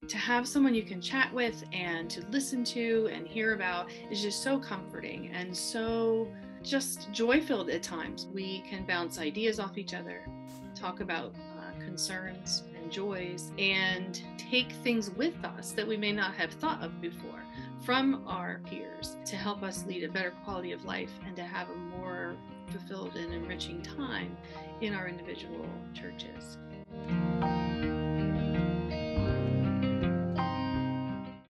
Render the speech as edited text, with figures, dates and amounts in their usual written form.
to have someone you can chat with and to listen to and hear about is just so comforting and so just joy-filled at times. We can bounce ideas off each other, talk about concerns and joys, and take things with us that we may not have thought of before from our peers to help us lead a better quality of life and to have a more fulfilled and enriching time in our individual churches.